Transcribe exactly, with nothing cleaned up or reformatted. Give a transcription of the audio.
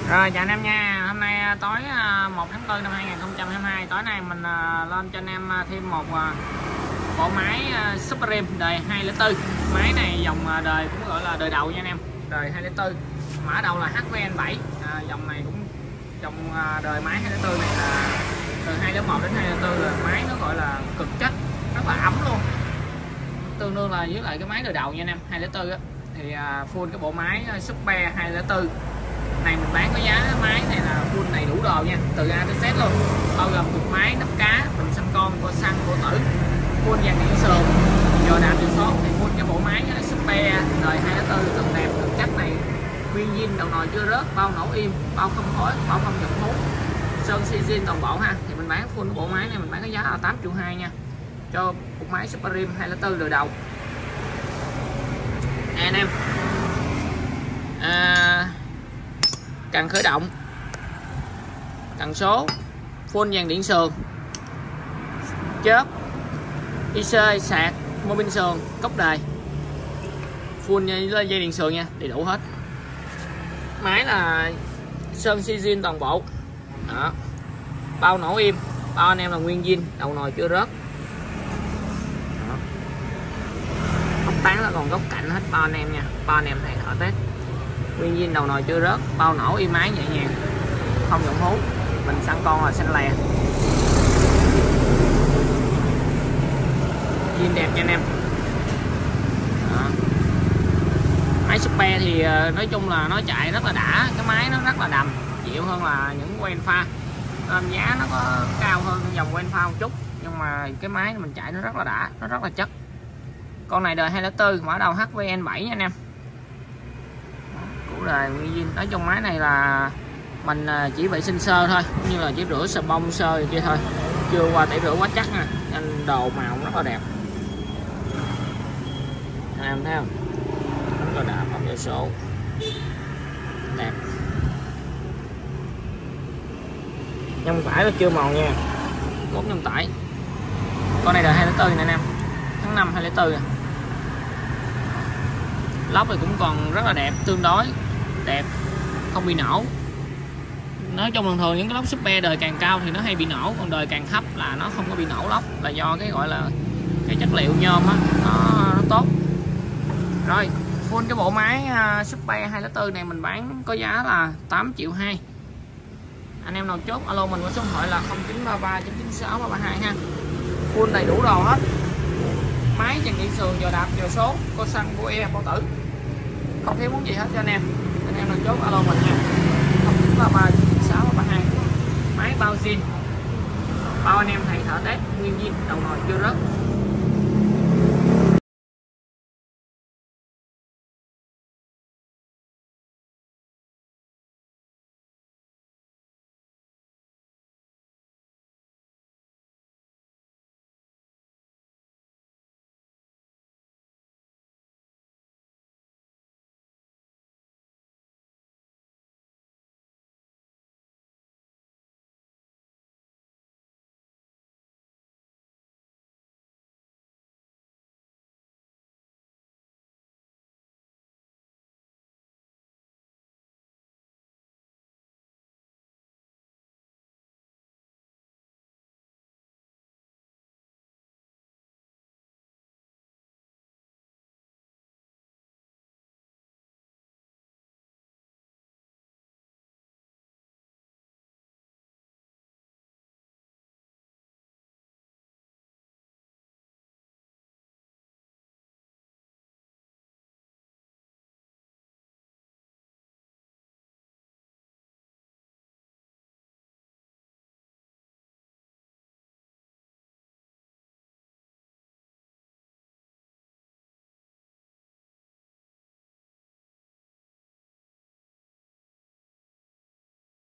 Rồi chào anh em nha. Hôm nay tối một tháng tư năm hai nghìn không trăm hai mươi hai, tối nay mình lên cho anh em thêm một bộ máy Supreme đời hai không bốn. Máy này dòng đời cũng gọi là đời đầu nha anh em, đời hai không bốn, mã đầu là H V N bảy. À, dòng này cũng dòng đời máy hai không bốn này là từ hai không một đến hai không bốn là máy nó gọi là cực chất, rất là ấm luôn, tương đương là với lại cái máy đời đầu nha anh em, hai không bốn á. Thì full cái bộ máy Super hai không bốn này mình bán có giá máy này là full này đủ đồ nha, từ A tới Z luôn, bao gồm cục máy, nắp cá, bình xăng con, co xăng, co tử, full dàn điện sườn, dò đạp, dò số. Thì full cái bộ máy Super đời hai không bốn cực đẹp, cực chất này, nguyên zin, đầu nồi chưa rớt, bao nổ im, bao không khỏi, bao không nhập hút, sơn xi zin toàn bộ ha. Thì mình bán full cái bộ máy này mình bán có giá là tám triệu hai nha, cho cục máy Supreme hai không bốn đời đầu. Nè anh em, à, cần khởi động, cần số, full dàn điện sườn, chớp, i xê, sạc, mô pin sườn, cốc đề, full dây điện sườn nha, đầy đủ hết. Máy là sơn xi zin toàn bộ đó, bao nổ im, bao anh em là nguyên zin, đầu nồi chưa rớt, ốc tán là còn góc cạnh hết, bao anh em nha, bao anh em thầy thợ test, nguyên zin, đầu nồi chưa rớt, bao nổ im máy nhẹ nhàng, không giọng hú, mình xăng con là xanh lè, zin đẹp nha anh em. Đó. Máy Super thì nói chung là nó chạy rất là đã, cái máy nó rất là đầm, dịu hơn là những quen pha, nên giá nó có cao hơn dòng quen pha một chút, nhưng mà cái máy mình chạy nó rất là đã, nó rất là chất. Con này đời hai không bốn, mở đầu H V N bảy nha anh em, cũ đời nguyên zin. Nói chung máy này là mình chỉ vệ sinh sơ thôi, cũng như là chỉ rửa sờ bông sơ gì kia thôi, chưa qua tẩy rửa quá chắc nha, nên đồ màu rất là đẹp. Anh em thấy không, rất là đã, không dây số đẹp, nhông tải là chưa màu nha, cốt nhông tải. Con này đời hai không bốn này anh em, tháng năm hai không bốn. Lốp thì cũng còn rất là đẹp, tương đối đẹp, không bị nổ. Nói chung thường thường những cái lốp Super đời càng cao thì nó hay bị nổ, còn đời càng thấp là nó không có bị nổ lốp, là do cái gọi là cái chất liệu nhôm á, nó, nó tốt. Rồi full cái bộ máy Super hai không bốn này mình bán có giá là tám triệu hai. Anh em nào chốt alo mình qua số điện thoại là không chín ba ba chín chín sáu ba ba hai ha. Full đầy đủ đồ hết, máy dàn điện sườn, dò đạp, dò số, co xăng, co e, co tử, không thiếu muốn gì hết cho anh em. Anh em nào chốt alo mình nha, không chín ba ba chín chín sáu ba ba hai. Máy bao zin, bao anh em thầy thợ test nguyên zin, đầu nồi chưa rớt,